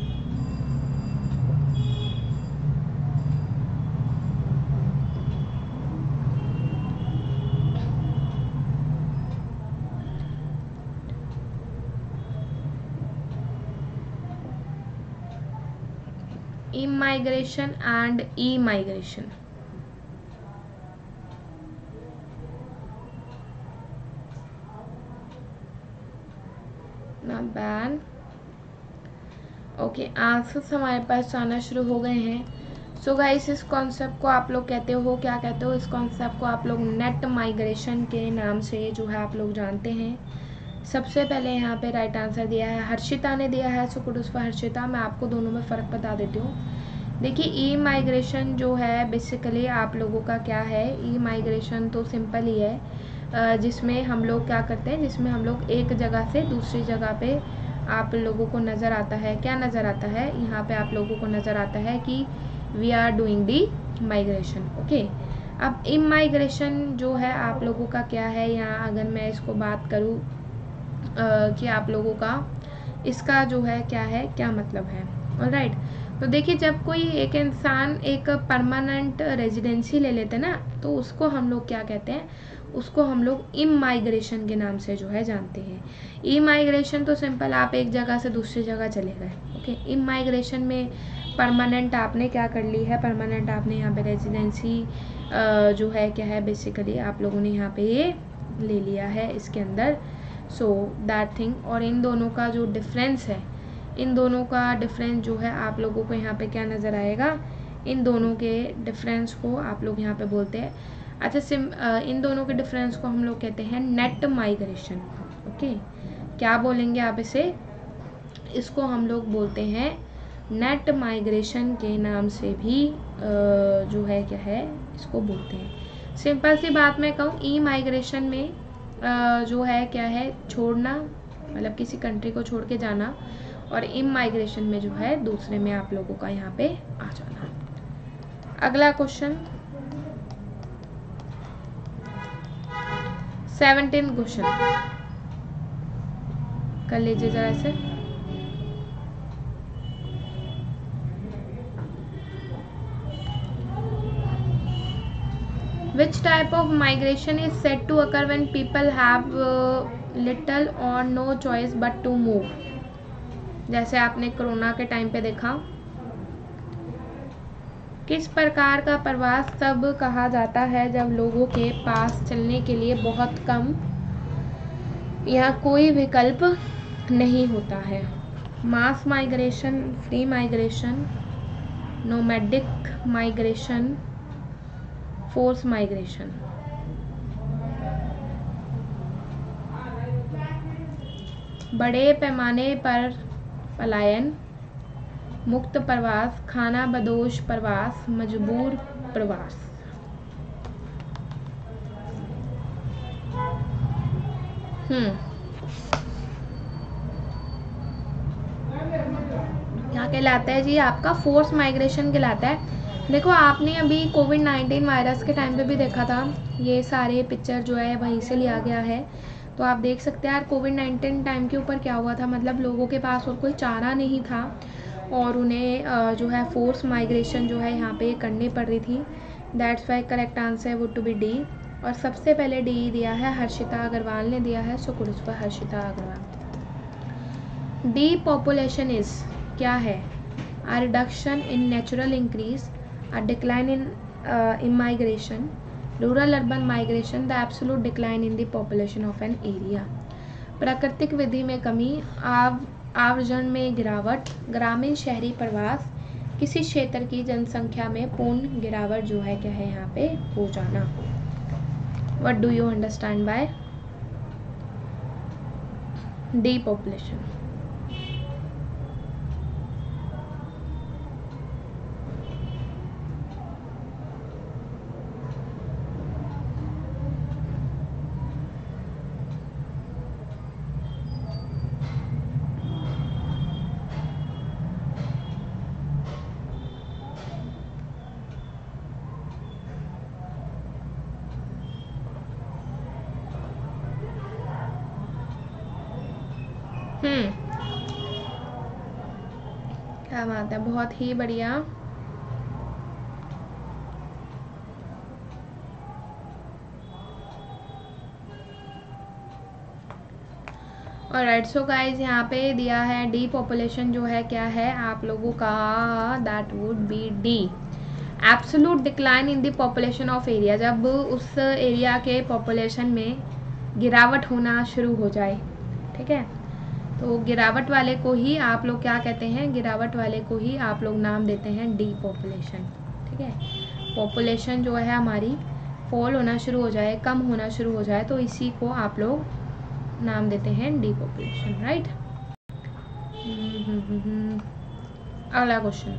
immigration and e-migration. Not bad. Okay, answers हमारे पास आना शुरू हो गए हैं। सो गाइस, इस कॉन्सेप्ट को आप लोग कहते हो, क्या कहते हो, इस कॉन्सेप्ट को आप लोग नेट माइग्रेशन के नाम से जो है आप लोग जानते हैं। सबसे पहले यहाँ पे राइट आंसर दिया है, हर्षिता ने दिया है, सो कुडूस फॉर हर्षिता। मैं आपको दोनों में फ़र्क बता देती हूँ। देखिए, ई माइग्रेशन जो है बेसिकली आप लोगों का क्या है, ई माइग्रेशन तो सिंपल ही है, जिसमें हम लोग क्या करते हैं, जिसमें हम लोग एक जगह से दूसरी जगह पे आप लोगों को नज़र आता है, क्या नज़र आता है, यहाँ पे आप लोगों को नज़र आता है कि we are doing the migration. Okay, अब इमाइग्रेशन जो है आप लोगों का क्या है, यहाँ अगर मैं इसको बात करूँ कि आप लोगों का इसका जो है क्या है, क्या मतलब है। ऑलराइट, तो देखिए, जब कोई एक इंसान एक परमानेंट रेजिडेंसी ले लेते हैं ना, तो उसको हम लोग क्या कहते हैं, उसको हम लोग इमाइग्रेशन के नाम से जो है जानते हैं। इमाइग्रेशन तो सिंपल, आप एक जगह से दूसरी जगह चले गए। ओके, इमाइग्रेशन में परमानेंट आपने क्या कर ली है, परमानेंट आपने यहाँ पे रेजिडेंसी जो है क्या है, बेसिकली आप लोगों ने यहाँ पे ये ले लिया है इसके अंदर। सो दैट थिंग, और इन दोनों का जो डिफरेंस है, इन दोनों का डिफरेंस जो है आप लोगों को यहाँ पे क्या नज़र आएगा, इन दोनों के डिफरेंस को आप लोग यहाँ पे बोलते हैं। अच्छा, इन दोनों के डिफरेंस को हम लोग कहते हैं नेट माइग्रेशन। ओके, क्या बोलेंगे आप इसे, इसको हम लोग बोलते हैं नेट माइग्रेशन के नाम से भी जो है क्या है, इसको बोलते हैं। सिंपल सी बात मैं कहूँ, ई माइग्रेशन में जो है क्या है, छोड़ना, मतलब किसी कंट्री को छोड़ के जाना, और इमाइग्रेशन में जो है दूसरे में आप लोगों का यहाँ पे आ जाना। अगला क्वेश्चन, 17 क्वेश्चन कर लीजिए जरा से। Which type of migration is said to occur when people have little or no choice but to move? जैसे आपने कोरोना के टाइम पे देखा, किस प्रकार का प्रवास तब कहा जाता है जब लोगों के पास चलने के लिए बहुत कम या कोई विकल्प नहीं होता है? Mass migration, free migration, nomadic migration, force migration. बड़े पैमाने पर पलायन, मुक्त प्रवास, खाना बदोश प्रवास, मजबूर प्रवास। क्या कहलाता है जी? आपका फोर्स माइग्रेशन कहलाता है। देखो आपने अभी कोविड-19 वायरस के टाइम पे भी देखा था, ये सारे पिक्चर जो है वहीं से लिया गया है। तो आप देख सकते हैं यार कोविड-19 टाइम के ऊपर क्या हुआ था, मतलब लोगों के पास और कोई चारा नहीं था और उन्हें जो है फोर्स माइग्रेशन जो है यहाँ पे करनी पड़ रही थी। That's why correct answer would to be D. और सबसे पहले डी दिया है हर्षिता अग्रवाल ने दिया है, सो कुछ पर Harshita Agarwal. Depopulation is क्या है? A reduction in natural increase, a decline in immigration, rural urban migration, the absolute decline in the population of an area. प्राकृतिक विधि में कमी, आवर्जन में गिरावट, ग्रामीण शहरी प्रवास, किसी क्षेत्र की जनसंख्या में पूर्ण गिरावट जो है क्या है यहाँ पे हो जाना। What do you understand by depopulation? क्या बात है, बहुत ही बढ़िया। ऑलराइट सो गाइज यहाँ पे दिया है डी पॉपुलेशन जो है क्या है आप लोगों का, that would be D, absolute decline in the population of area. जब उस एरिया के पॉपुलेशन में गिरावट होना शुरू हो जाए, ठीक है, तो गिरावट वाले को ही आप लोग क्या कहते हैं? गिरावट वाले को ही आप लोग नाम देते हैं डी पॉपुलेशन, ठीक है। पॉपुलेशन जो है हमारी फॉल होना शुरू हो जाए, कम होना शुरू हो जाए, तो इसी को आप लोग नाम देते हैं डी पॉपुलेशन, राइट। अगला क्वेश्चन।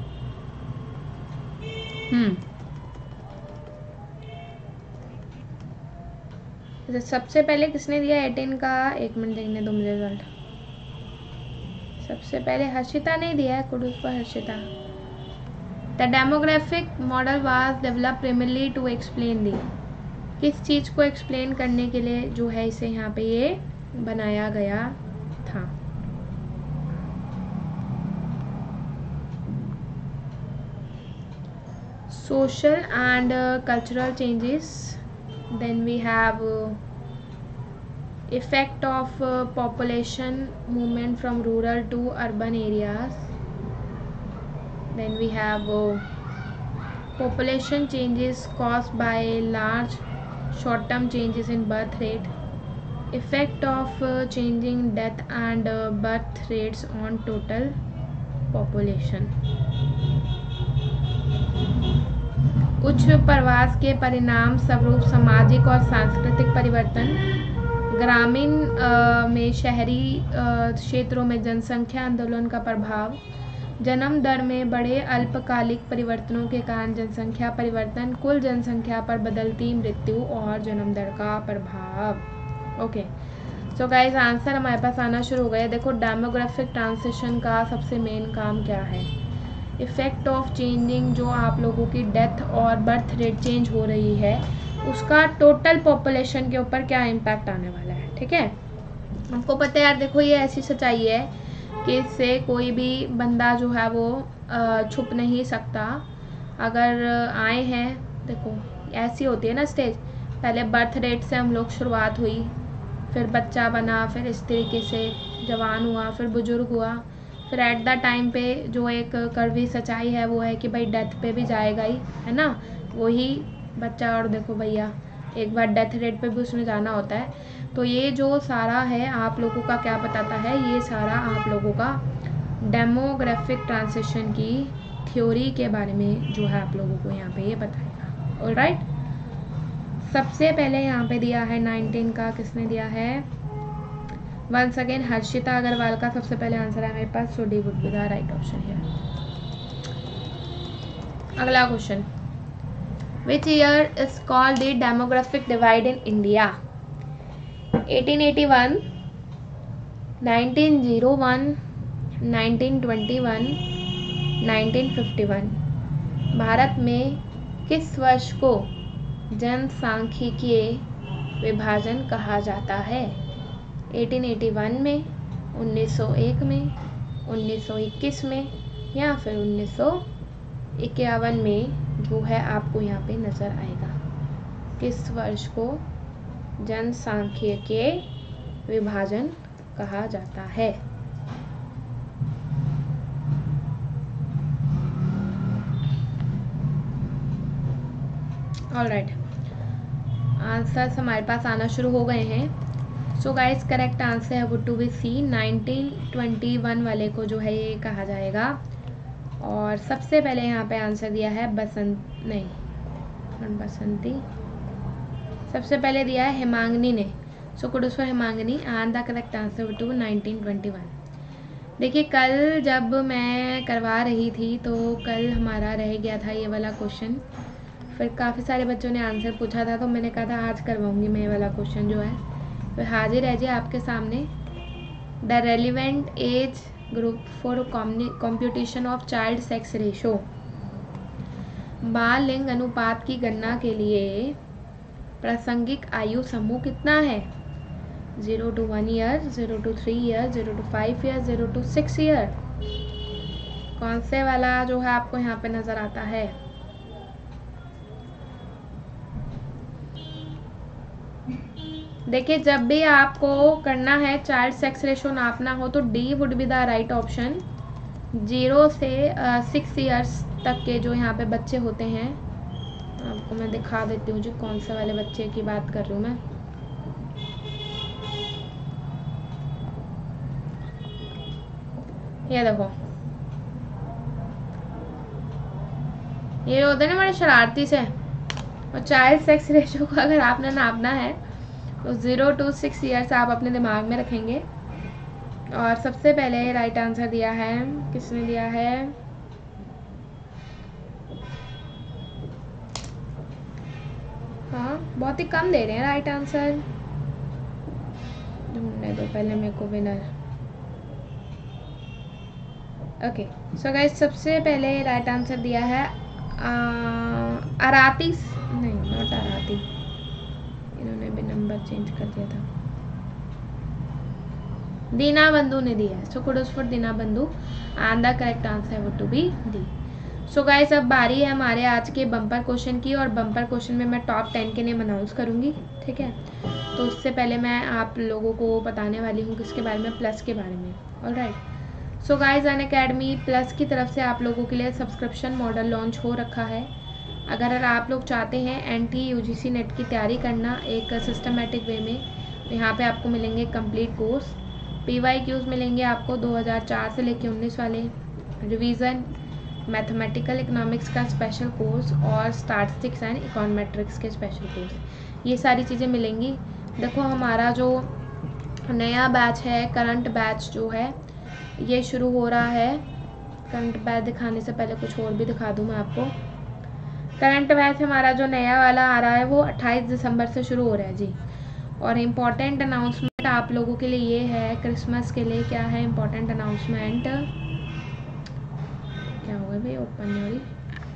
सबसे पहले किसने दिया 18 का? एक मिनट देखने दो मुझे रिजल्ट। सबसे पहले हर्षिता ने दिया है, कुडूस पर Harshita. The demographic model was develop primarily to explain the, किस चीज़ को एक्सप्लेन करने के लिए जो है इसे यहाँ पे ये बनाया गया था? Social and cultural changes, then we have effect of population movement from rural to urban areas, then we have population changes caused by large short term changes in birth rate, effect of changing death and birth rates on total population, उच्च प्रवास के परिणाम स्वरूप सामाजिक और सांस्कृतिक परिवर्तन, ग्रामीण में शहरी क्षेत्रों में जनसंख्या आंदोलन का प्रभाव, जन्म दर में बड़े अल्पकालिक परिवर्तनों के कारण जनसंख्या परिवर्तन, कुल जनसंख्या पर बदलती मृत्यु और जन्म दर का प्रभाव। ओके सो गाइस आंसर हमारे पास आना शुरू हो गया। देखो डेमोग्राफिक ट्रांसिशन का सबसे मेन काम क्या है? इफेक्ट ऑफ चेंजिंग, जो आप लोगों की डेथ और बर्थ रेट चेंज हो रही है उसका टोटल पॉपुलेशन के ऊपर क्या इम्पैक्ट आने वाला है, ठीक है। हमको पता है यार, देखो ये ऐसी सच्चाई है कि इससे कोई भी बंदा जो है वो छुप नहीं सकता। अगर आए हैं, देखो ऐसी होती है ना स्टेज, पहले बर्थ रेट से हम लोग शुरुआत हुई, फिर बच्चा बना, फिर इस तरीके से जवान हुआ, फिर बुजुर्ग हुआ, फिर एट द टाइम पे जो एक कड़वी सच्चाई है वो है कि भाई डेथ पे भी जाएगा ही, है ना, वही बच्चा। और देखो भैया एक बार डेथ रेट पे भी उसमें जाना होता है। तो ये जो सारा है आप लोगों का क्या बताता है? ये सारा आप लोगों का डेमोग्राफिक ट्रांसिशन की थ्योरी के बारे में जो है आप लोगों को यहाँ पे ये बताएगा। ऑलराइट, सबसे पहले यहाँ पे दिया है 19 का, किसने दिया है? वंस अगेन हर्षिता अग्रवाल का सबसे पहले आंसर है मेरे पास, so D would be the right option है। अगला question, which year is called the demographic divide in India? 1881, 1901, 1921, 1951। भारत में किस वर्ष को जनसांख्यिकीय विभाजन कहा जाता है? 1881 में, 1901 में, 1921 में या फिर 1951 में, जो है आपको यहाँ पे नज़र आएगा। किस वर्ष को जनसांख्यिकीय विभाजन कहा जाता है? ऑलराइट, आंसर्स हमारे पास आना शुरू हो गए हैं। सो गाइस, करेक्ट आंसर है वुड टू बी सी, 1921 वाले को जो है ये कहा जाएगा। और सबसे पहले यहाँ पे आंसर दिया है बसंती, सबसे पहले दिया है हेमांगनी ने। So kudos for Hemangini and the correct answer would to 1921। देखिए, कल जब मैं करवा रही थी तो कल हमारा रह गया था ये वाला क्वेश्चन, फिर काफ़ी सारे बच्चों ने आंसर पूछा था तो मैंने कहा था आज करवाऊंगी मैं ये वाला क्वेश्चन जो है। फिर हाजिर है जी आपके सामने, the relevant age group for computation of child sex ratio. बाल लिंग अनुपात की गणना के लिए प्रासंगिक आयु समूह कितना है? 0 to 1 year, 0 to 3 year, 0 to 5 year, 0 to 6 year। कौन से वाला जो है आपको यहाँ पे नज़र आता है? देखिए, जब भी आपको करना है चाइल्ड सेक्स रेशो नापना हो तो D would be the right option. 0 से 6 ईयर्स तक के जो यहाँ पे बच्चे होते हैं, आपको मैं दिखा देती हूँ जी कौन से वाले बच्चे की बात कर रही हूँ मैं। ये देखो, ये होते हैं ना बड़े शरारती से, और चाइल्ड सेक्स रेशो को अगर आपने नापना है तो 0 to 6 ईयर्स आप अपने दिमाग में रखेंगे। और सबसे पहले राइट आंसर दिया है, किसने दिया है? हाँ, बहुत ही कम दे रहे हैं राइट आंसर, ढूंढने दो पहले मेरे को विनर। ओके, सो गाइस, सबसे पहले राइट आंसर दिया है आराती, नहीं नॉट आराती, इन्होंने भी नंबर चेंज कर दिया था, दीना बंधु ने दिया है। So kudos for Dina Bandhu and the correct answer would to be D. So guys, अब बारी है हमारे आज के बम्पर क्वेश्चन की, और बम्पर क्वेश्चन में मैं टॉप 10 के नेम अनाउंस करूंगी, ठीक है? तो उससे पहले मैं आप लोगों को बताने वाली हूँ किसके बारे में, प्लस के बारे में। Alright, so guys, Unacademy plus की तरफ से आप लोगों के लिए सब्सक्रिप्शन मॉडल लॉन्च हो रखा है। अगर आप लोग चाहते हैं NT UGC नेट की तैयारी करना एक सिस्टमेटिक वे में, तो यहाँ पे आपको मिलेंगे कंप्लीट कोर्स। PYQs मिलेंगे आपको 2004 से लेकर 19 वाले, रिवीजन, मैथमेटिकल इकोनॉमिक्स का स्पेशल कोर्स और स्टैटिस्टिक्स एंड इकोनॉमेट्रिक्स के स्पेशल कोर्स, ये सारी चीज़ें मिलेंगी। देखो, हमारा जो नया बैच है, करंट बैच जो है ये शुरू हो रहा है। करंट बैच दिखाने से पहले कुछ और भी दिखा दूँ मैं आपको। करंट बैच हमारा जो नया वाला आ रहा है वो 28 दिसंबर से शुरू हो रहा है जी। और इम्पॉर्टेंट अनाउंसमेंट आप लोगों के लिए ये है, क्रिसमस के लिए क्या है इम्पॉर्टेंट अनाउंसमेंट, क्या होगा भाई ओपन नहीं हो रही।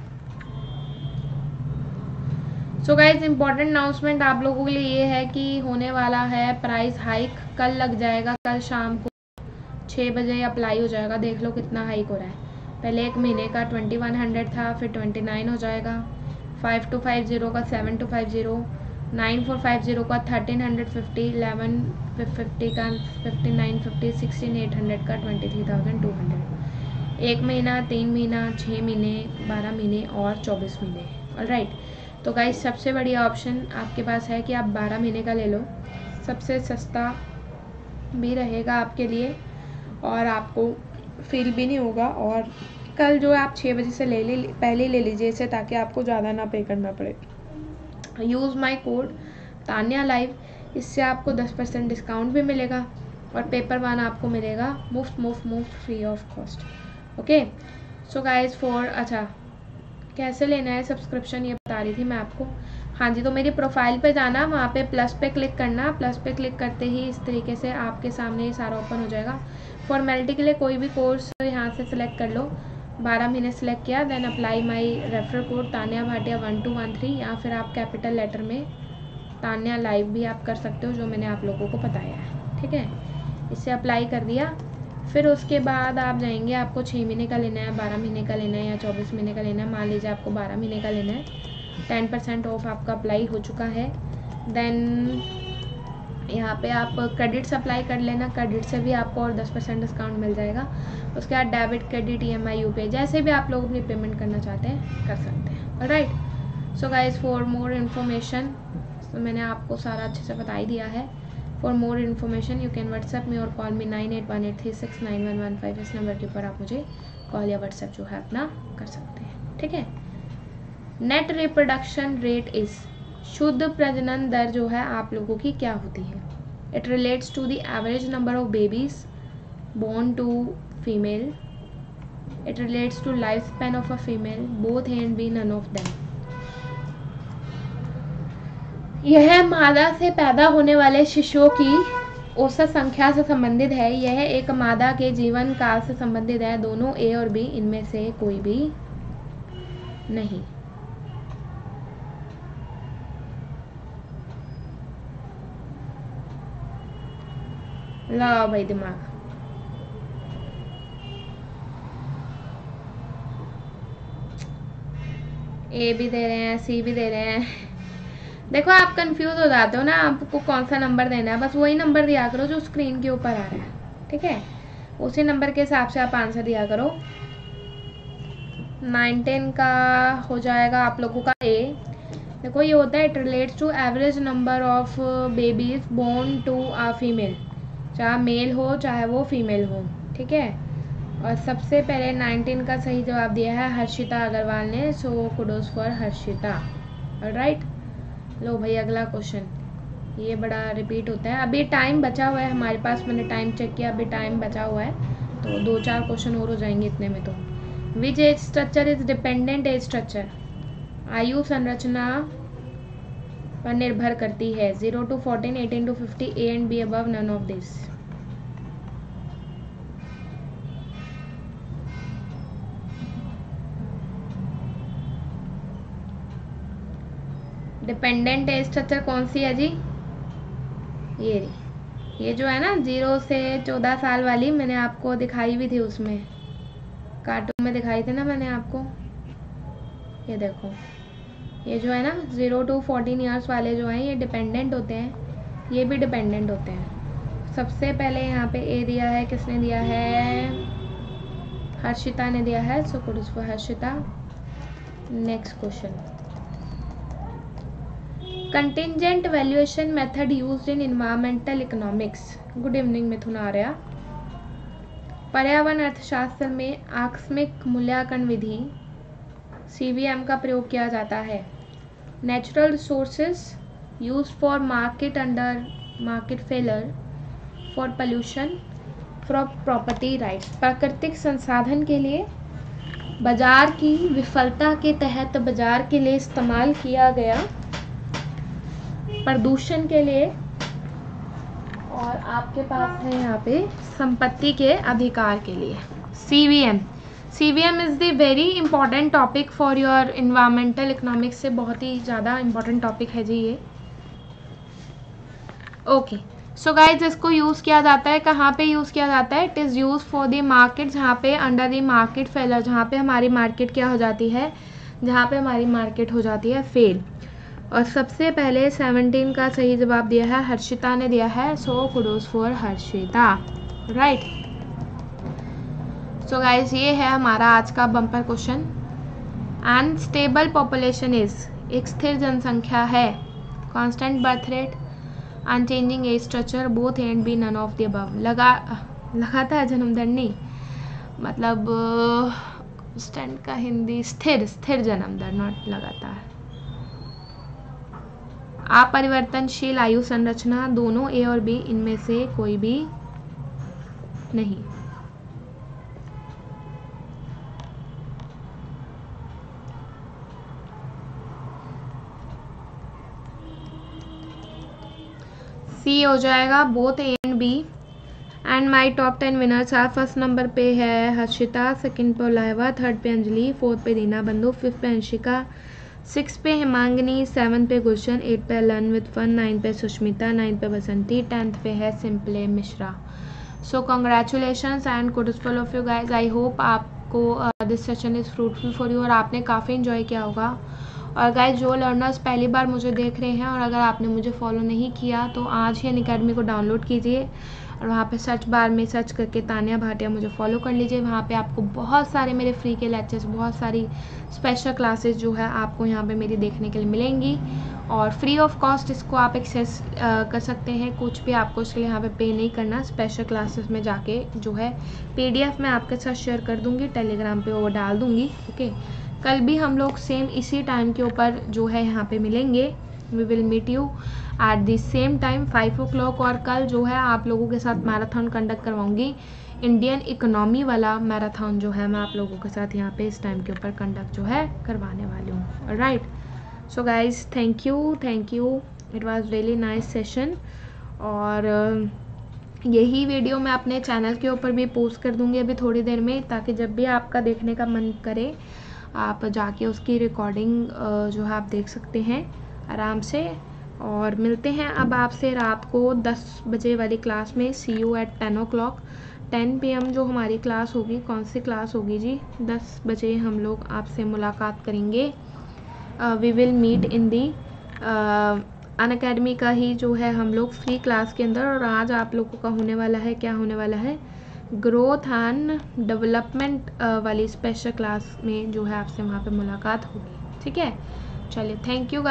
सो गाइज, इम्पॉर्टेंट अनाउंसमेंट आप लोगों के लिए ये है कि होने वाला है प्राइस हाइक, कल लग जाएगा, कल शाम को 6 बजे अप्लाई हो जाएगा। देख लो कितना हाइक हो रहा है, पहले एक महीने का 2100 था, फिर 29 हो जाएगा, 5250 का 7250, 9450 का 1350, 1150 का 5950, 16800 का 23200। एक महीना, 3 महीना, 6 महीने, 12 महीने और 24 महीने। ऑलराइट, तो गाइस, सबसे बढ़िया ऑप्शन आपके पास है कि आप 12 महीने का ले लो, सबसे सस्ता भी रहेगा आपके लिए और आपको फील भी नहीं होगा और कल जो आप 6 बजे से पहले ले लीजिए इसे, ताकि आपको ज़्यादा ना पे करना पड़े। Use my code Tanya live, इससे आपको 10% डिस्काउंट भी मिलेगा और पेपर वन आपको मिलेगा मुफ्त free of cost. Okay so guys अच्छा कैसे लेना है सब्सक्रिप्शन ये बता रही थी मैं आपको। हाँ जी, तो मेरी प्रोफाइल पे जाना, वहाँ पे प्लस पे क्लिक करना, प्लस पे क्लिक करते ही इस तरीके से आपके सामने ये सारा ओपन हो जाएगा। फॉर्मेलिटी के लिए कोई भी कोर्स यहाँ से सिलेक्ट कर लो, 12 महीने सेलेक्ट किया, then apply my referral code Tanya Bhatia 1213, या फिर आप कैपिटल लेटर में तान्या लाइव भी आप कर सकते हो, जो मैंने आप लोगों को बताया है। ठीक है, इससे अप्लाई कर दिया। फिर उसके बाद आप जाएंगे, आपको 6 महीने का लेना है, 12 महीने का लेना है या 24 महीने का लेना है। मान लीजिए आपको 12 महीने का लेना है, 10% ऑफ आपका अप्लाई हो चुका है। देन यहाँ पे आप क्रेडिट्स अप्लाई कर लेना, क्रेडिट से भी आपको और 10% डिस्काउंट मिल जाएगा। उसके बाद डेबिट, क्रेडिट, EMI, UPI, जैसे भी आप लोग अपनी पेमेंट करना चाहते हैं कर सकते हैं। Alright so guys for more information, तो मैंने आपको सारा अच्छे से बता ही दिया है। For more information you can WhatsApp me और कॉल मी 9818369115। इस नंबर के ऊपर आप मुझे कॉल या व्हाट्सएप जो है अपना कर सकते हैं। ठीक है, नेट रिप्रोडक्शन रेट इज, शुद्ध प्रजनन दर जो है आप लोगों की क्या होती है। It relates to the average number of babies born to female, it relates to life span of a female, both A and B, none of them. यह मादा से पैदा होने वाले शिशुओं की औसत संख्या से संबंधित है। यह एक मादा के जीवन काल से संबंधित है। दोनों ए और बी, इनमें से कोई भी नहीं। लगाओ भाई दिमाग। ए भी दे रहे हैं, सी भी दे रहे हैं। देखो आप कंफ्यूज हो जाते हो ना, आपको कौन सा नंबर देना है, बस वही नंबर दिया करो जो स्क्रीन के ऊपर आ रहा है। ठीक है, उसी नंबर के हिसाब से आप आंसर दिया करो। 19 का हो जाएगा आप लोगों का ए। देखो ये होता है it relates to average number of babies born to a female, चाहे मेल हो चाहे वो फीमेल हो। ठीक है, और सबसे पहले 19 का सही जवाब दिया है हर्षिता अग्रवाल ने, so kudos for Harshita. Alright, लो भाई अगला क्वेश्चन, ये बड़ा रिपीट होता है। अभी टाइम बचा हुआ है हमारे पास, मैंने टाइम चेक किया, अभी टाइम बचा हुआ है, तो 2-4 क्वेश्चन और हो जाएंगे इतने में। तो which age structure is dependent age structure, आयु संरचना पर निर्भर करती है। 0 to 14, 18 to 50, A and B above, none of this. Dependent age structure कौन सी है जी, ये जो है ना 0 से 14 साल वाली, मैंने आपको दिखाई भी थी, उसमें कार्टून में दिखाई थी ना मैंने आपको। ये देखो, ये जो है ना 0 to 14 ईयर्स वाले जो हैं ये डिपेंडेंट होते हैं, ये भी डिपेंडेंट होते हैं। सबसे पहले यहाँ पे ए दिया है, किसने दिया है, हर्षिता ने दिया है, so kudos for Harshita. Next question, contingent valuation method used in environmental economics. Good evening Mithun Arya. पर्यावरण अर्थशास्त्र में आकस्मिक मूल्यांकन विधि CVM का प्रयोग किया जाता है। Natural resources used for market under market failure, for pollution, for property rights. प्राकृतिक संसाधन के लिए, बाजार की विफलता के तहत बाजार के लिए इस्तेमाल किया गया, प्रदूषण के लिए, और आपके पास है यहाँ पे संपत्ति के अधिकार के लिए। CVM is the very important topic for your environmental economics, से बहुत ही ज़्यादा इंपॉर्टेंट टॉपिक है जी ये। ओके सो गाइज, इसको यूज़ किया जाता है, कहाँ पे यूज़ किया जाता है, it is use for the market, जहाँ पे अंडर द मार्केट फेलर, जहाँ पे हमारी मार्केट क्या हो जाती है, जहाँ पे हमारी मार्केट हो जाती है फेल। और सबसे पहले 17 का सही जवाब दिया है हर्षिता ने दिया है, so kudos for Harshita. Right, so guys ये है हमारा आज का bumper question. And stable population is, एक स्थिर जनसंख्या है, constant birth rate, unchanging age structure, both A and B, none of the above. लगातार जन्म दर नहीं, मतलब स्टैंड का हिंदी स्थिर, स्थिर जन्म दर, नॉट लगातार। अपरिवर्तनशील आयु संरचना, दोनों ए और बी, इनमें से कोई भी नहीं। सी हो जाएगा, both A and B. And my top 10 winners are, first number पे है हर्षिता, सेकंड पे लाइवा, थर्ड पे अंजलि, फोर्थ पे रीना बंधु, फिफ्थ पे अंशिका, 6 पे हिमांगनी, 7 पे गुलशन, 8 पे लर्न विद फन, 9 पे सुष्मिता, 9 पे बसंती, 10th पे है Simple Mishra. So congratulations and good full of you guys. I hope आपको this session is fruitful for you और आपने काफ़ी इन्जॉय किया होगा। और गाइज जो लर्नर्स पहली बार मुझे देख रहे हैं और अगर आपने मुझे फॉलो नहीं किया तो आज ही अनअकैडमी को डाउनलोड कीजिए और वहाँ पे सर्च बार में सर्च करके तानिया भाटिया मुझे फॉलो कर लीजिए। वहाँ पे आपको बहुत सारे मेरे फ्री के लेक्चर्स, बहुत सारी स्पेशल क्लासेस जो है आपको यहाँ पे मेरी देखने के लिए मिलेंगी और फ्री ऑफ कॉस्ट इसको आप एक्सेस कर सकते हैं। कुछ भी आपको इसके लिए यहाँ पे पे नहीं करना। स्पेशल क्लासेस में जाके जो है PDF मैं आपके साथ शेयर कर दूँगी, टेलीग्राम पे वो डाल दूँगी। ओके, कल भी हम लोग सेम इसी टाइम के ऊपर जो है यहाँ पे मिलेंगे। We will meet you at the same time 5 o'clock। और कल जो है आप लोगों के साथ मैराथन कंडक्ट करवाऊंगी, इंडियन इकोनॉमी वाला मैराथन जो है मैं आप लोगों के साथ यहाँ पे इस टाइम के ऊपर कंडक्ट जो है करवाने वाली हूँ। Right, so guys thank you, it was really nice session. और यही वीडियो मैं अपने चैनल के ऊपर भी पोस्ट कर दूँगी अभी थोड़ी देर में, ताकि जब भी आपका देखने का मन करे आप जाके उसकी रिकॉर्डिंग जो है आप देख सकते हैं आराम से। और मिलते हैं अब आपसे रात को 10 बजे वाली क्लास में। सी यू एट 10 o'clock, 10 PM जो हमारी क्लास होगी। कौन सी क्लास होगी जी? 10 बजे हम लोग आपसे मुलाकात करेंगे। We will meet in the Unacademy का ही जो है हम लोग फ्री क्लास के अंदर। और आज आप लोगों का होने वाला है, क्या होने वाला है, ग्रोथ एंड डेवलपमेंट वाली स्पेशल क्लास में जो है आपसे वहाँ पे मुलाकात होगी। ठीक है, चलिए, थैंक यू।